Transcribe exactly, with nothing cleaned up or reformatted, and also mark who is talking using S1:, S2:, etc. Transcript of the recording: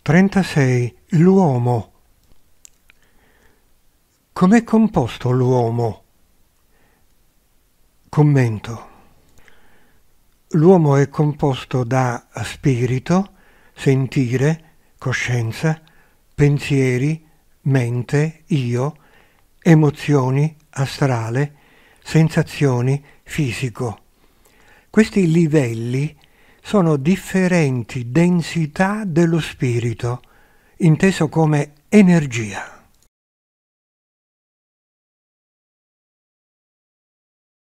S1: trentasei. L'uomo. Com'è composto l'uomo? Commento. L'uomo è composto da spirito, sentire, coscienza, pensieri, mente, io, emozioni, astrale, sensazioni, fisico. Questi livelli sono differenti densità dello spirito, inteso come energia.